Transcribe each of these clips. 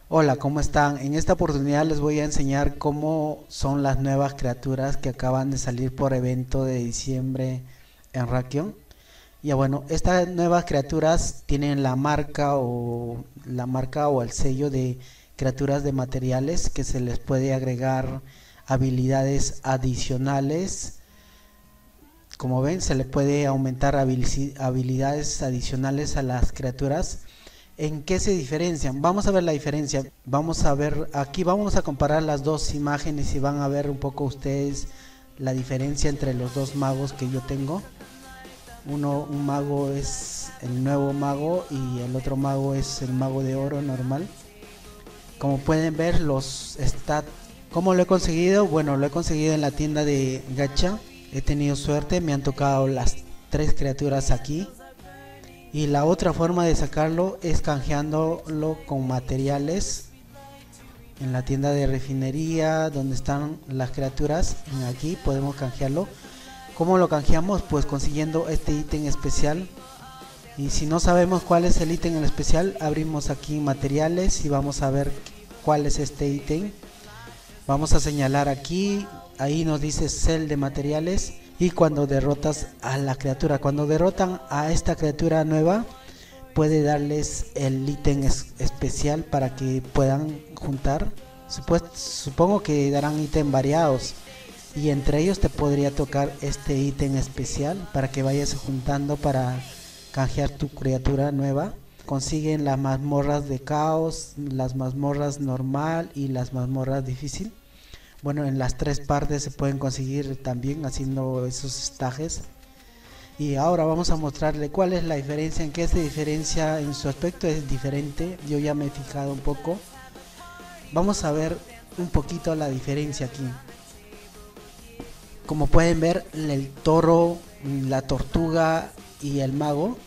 Hola, ¿cómo están? En esta oportunidad les voy a enseñar cómo son las nuevas criaturas que acaban de salir por evento de diciembre en Rakion. Ya bueno, estas nuevas criaturas tienen la marca o el sello de criaturas de materiales que se les puede agregar habilidades adicionales. Como ven, se le puede aumentar habilidades adicionales a las criaturas. ¿En qué se diferencian? Vamos a ver la diferencia. Vamos a ver, aquí vamos a comparar las dos imágenes y van a ver un poco ustedes la diferencia entre los dos magos que yo tengo. Un mago es el nuevo mago y el otro mago es el mago de oro normal. Como pueden ver los stats. ¿Cómo lo he conseguido? Bueno, lo he conseguido en la tienda de gacha. He tenido suerte, me han tocado las tres criaturas aquí. Y la otra forma de sacarlo es canjeándolo con materiales en la tienda de refinería donde están las criaturas. En aquí podemos canjearlo. ¿Cómo lo canjeamos? Pues consiguiendo este ítem especial. Y si no sabemos cuál es el ítem en especial, abrimos aquí materiales y vamos a ver cuál es este ítem. Vamos a señalar aquí, ahí nos dice cel de materiales. Y cuando derrotas a la criatura, cuando derrotan a esta criatura nueva, puede darles el ítem especial para que puedan juntar. Supongo que darán ítem variados y entre ellos te podría tocar este ítem especial para que vayas juntando para canjear tu criatura nueva. Consiguen las mazmorras de caos, las mazmorras normal y las mazmorras difícil. Bueno, en las tres partes se pueden conseguir también haciendo esos estajes. Y ahora vamos a mostrarle cuál es la diferencia, en qué se diferencia en su aspecto, es diferente. Yo ya me he fijado un poco. Vamos a ver un poquito la diferencia aquí. Como pueden ver, el toro, la tortuga y el mago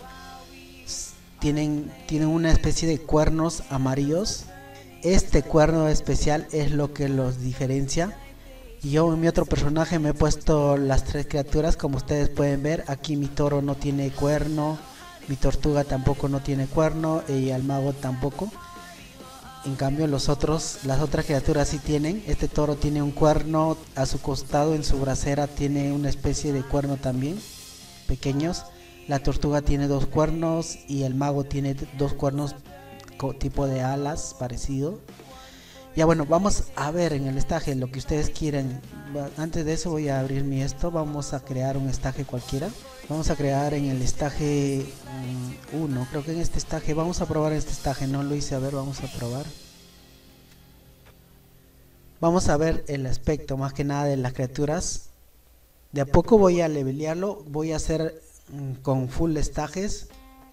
tienen una especie de cuernos amarillos. Este cuerno especial es lo que los diferencia. Yo en mi otro personaje me he puesto las tres criaturas, como ustedes pueden ver. Aquí mi toro no tiene cuerno, mi tortuga tampoco no tiene cuerno y el mago tampoco. En cambio las otras criaturas sí tienen. Este toro tiene un cuerno a su costado, en su bracera tiene una especie de cuerno también, pequeños. La tortuga tiene dos cuernos y el mago tiene dos cuernos tipo de alas parecido. Ya bueno, vamos a ver en el estaje lo que ustedes quieren. Antes de eso voy a abrir mi esto. Vamos a crear un estaje cualquiera. Vamos a crear en el estaje 1. Creo que en este estaje, vamos a probar este estaje. No lo hice, a ver, vamos a probar. Vamos a ver el aspecto más que nada de las criaturas. De a poco voy a levelearlo. Voy a hacer con full estajes.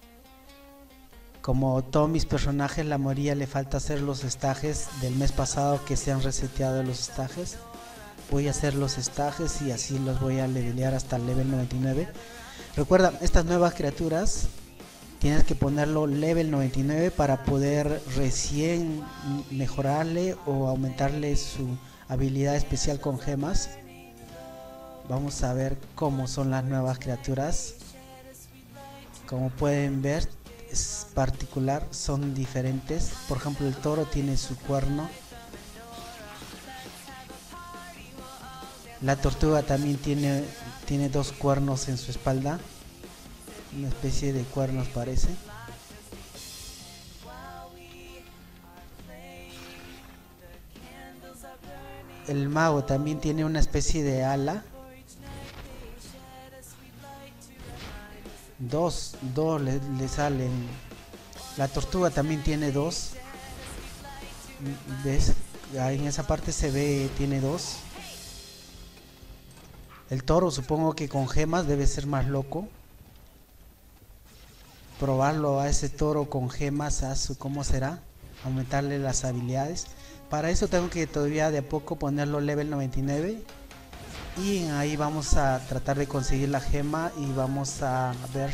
Como todos mis personajes, la mayoría le falta hacer los estajes del mes pasado que se han reseteado los estajes. Voy a hacer los estajes y así los voy a levelear hasta el level 99. Recuerda, estas nuevas criaturas tienes que ponerlo level 99 para poder recién mejorarle o aumentarle su habilidad especial con gemas. Vamos a ver cómo son las nuevas criaturas. Como pueden ver, es particular, son diferentes. Por ejemplo, el toro tiene su cuerno. La tortuga también tiene dos cuernos en su espalda. Una especie de cuernos parece. El mago también tiene una especie de ala. Dos le salen. La tortuga también tiene dos. ¿Ves? Ahí en esa parte se ve, tiene dos. El toro supongo que con gemas debe ser más loco. Probarlo a ese toro con gemas, cómo será. Aumentarle las habilidades. Para eso tengo que todavía de a poco ponerlo level 99. Y ahí vamos a tratar de conseguir la gema y vamos a ver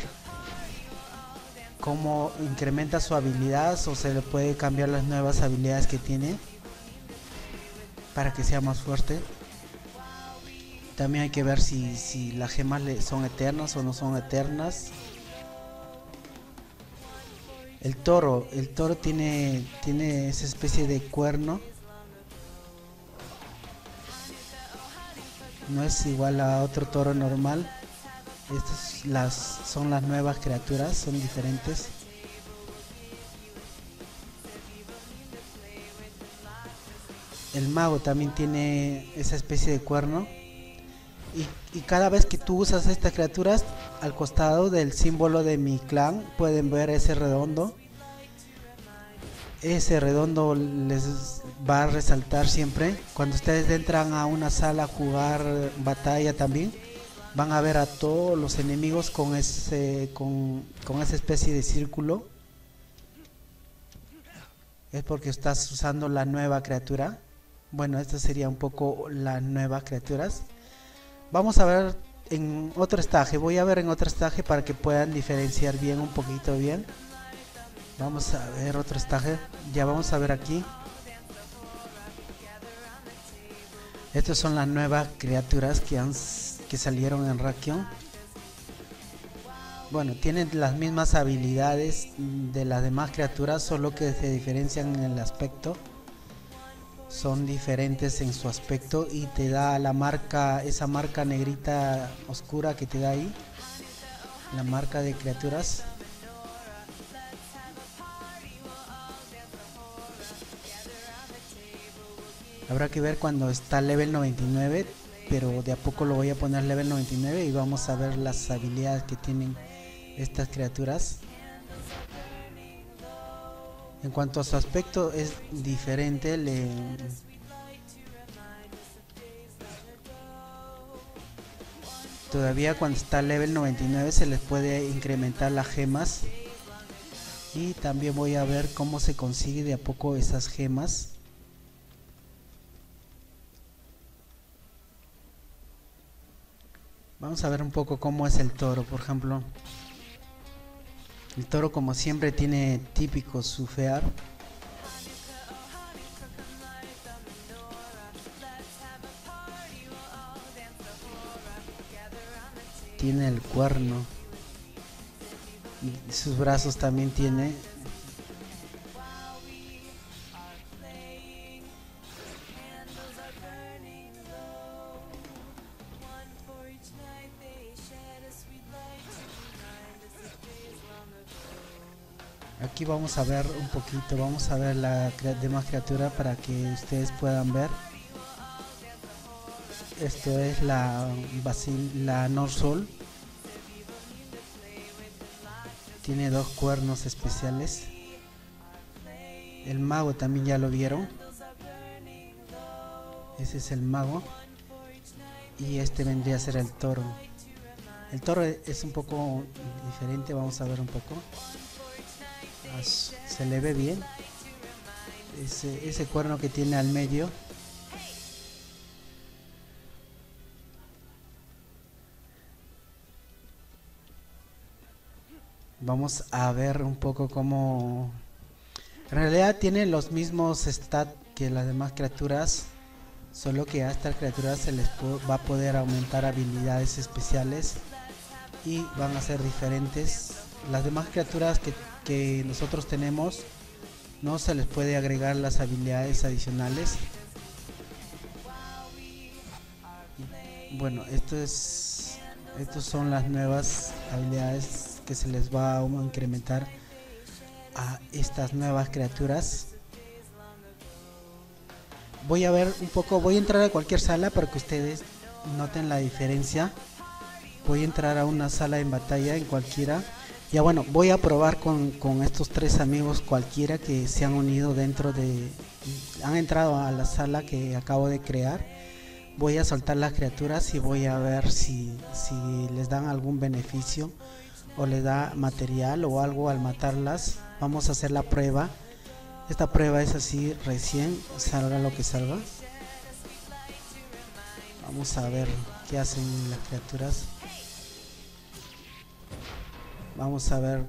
cómo incrementa su habilidad o se le puede cambiar las nuevas habilidades que tiene para que sea más fuerte. También hay que ver si las gemas son eternas o no son eternas. El toro tiene esa especie de cuerno. No es igual a otro toro normal. Estas son las nuevas criaturas, son diferentes. El mago también tiene esa especie de cuerno. Y cada vez que tú usas estas criaturas, al costado del símbolo de mi clan pueden ver ese redondo. Ese redondo les va a resaltar siempre. Cuando ustedes entran a una sala a jugar batalla también, van a ver a todos los enemigos con esa especie de círculo. Es porque estás usando la nueva criatura. Bueno, esta sería un poco las nuevas criaturas. Vamos a ver en otro estaje. Voy a ver en otro estaje para que puedan diferenciar bien, un poquito bien. Vamos a ver otro estaje. Ya vamos a ver aquí. Estas son las nuevas criaturas que salieron en Rakion. Bueno, tienen las mismas habilidades de las demás criaturas, solo que se diferencian en el aspecto. Son diferentes en su aspecto y te da la marca, esa marca negrita oscura que te da ahí, la marca de criaturas. Habrá que ver cuando está level 99, pero de a poco lo voy a poner level 99 y vamos a ver las habilidades que tienen estas criaturas. En cuanto a su aspecto es diferente, todavía cuando está level 99 se les puede incrementar las gemas. Y también voy a ver cómo se consigue de a poco esas gemas. Vamos a ver un poco cómo es el toro, por ejemplo. El toro, como siempre, tiene típico surfear. Tiene el cuerno. Y sus brazos también tiene. Aquí vamos a ver un poquito, vamos a ver la demás criatura para que ustedes puedan ver. Esto es la Norsol. Tiene dos cuernos especiales. El mago también ya lo vieron. Ese es el mago. Y este vendría a ser el toro. El toro es un poco diferente, vamos a ver un poco. Se le ve bien ese cuerno que tiene al medio. Vamos a ver un poco cómo en realidad tiene los mismos stats que las demás criaturas, solo que a estas criaturas se les va a poder aumentar habilidades especiales y van a ser diferentes. Las demás criaturas que nosotros tenemos no se les puede agregar las habilidades adicionales. Bueno, estos son las nuevas habilidades que se les va a incrementar a estas nuevas criaturas. Voy a ver un poco, voy a entrar a cualquier sala para que ustedes noten la diferencia. Voy a entrar a una sala en batalla en cualquiera. Ya bueno, voy a probar con estos tres amigos cualquiera que se han unido han entrado a la sala que acabo de crear. Voy a soltar las criaturas y voy a ver si les dan algún beneficio o les da material o algo al matarlas. Vamos a hacer la prueba. Esta prueba es así, recién salga lo que salga. Vamos a ver qué hacen las criaturas. Vamos a ver.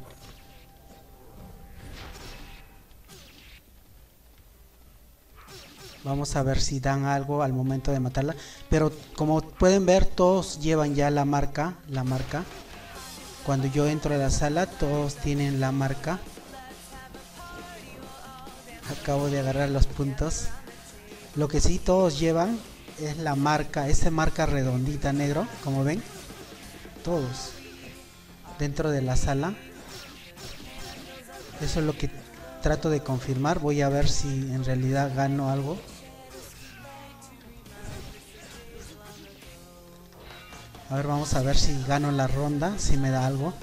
Vamos a ver si dan algo al momento de matarla. Pero como pueden ver, todos llevan ya la marca. Cuando yo entro a la sala, todos tienen la marca. acabo de agarrar los puntos. Lo que sí todos llevan es la marca, esa marca redondita negro, como ven, todos dentro de la sala. Eso es lo que trato de confirmar. Voy a ver si en realidad gano algo. A ver, vamos a ver si gano la ronda, si me da algo.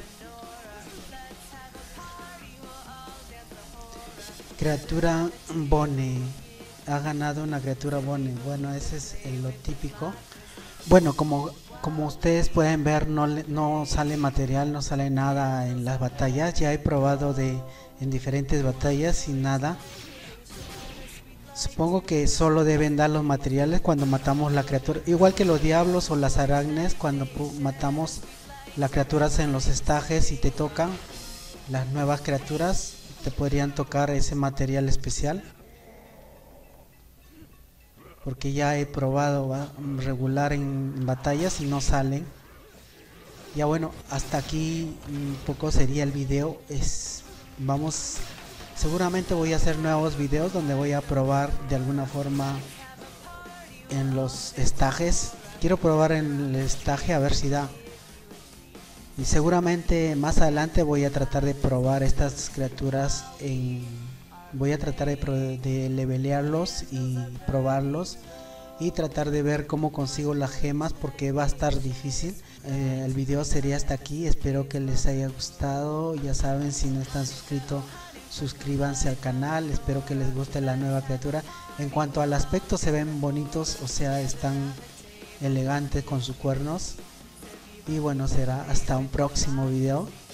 Criatura Bone. Ha ganado una criatura Bone. Bueno, ese es lo típico. Bueno, como ustedes pueden ver, no sale material, no sale nada en las batallas. Ya he probado en diferentes batallas sin nada. Supongo que solo deben dar los materiales cuando matamos la criatura, igual que los diablos o las arañas. Cuando matamos las criaturas en los estajes y te tocan las nuevas criaturas, te podrían tocar ese material especial, porque ya he probado regular en batallas y no salen. Ya bueno, hasta aquí un poco sería el video. Seguramente voy a hacer nuevos videos donde voy a probar de alguna forma en los estajes. Quiero probar en el estaje a ver si da. Y seguramente más adelante voy a tratar de probar estas criaturas voy a tratar de levelearlos y probarlos y tratar de ver cómo consigo las gemas, porque va a estar difícil. El video sería hasta aquí. Espero que les haya gustado. Ya saben, si no están suscritos, suscríbanse al canal. Espero que les guste la nueva criatura. En cuanto al aspecto, se ven bonitos, o sea, están elegantes con sus cuernos. Y bueno, será hasta un próximo video.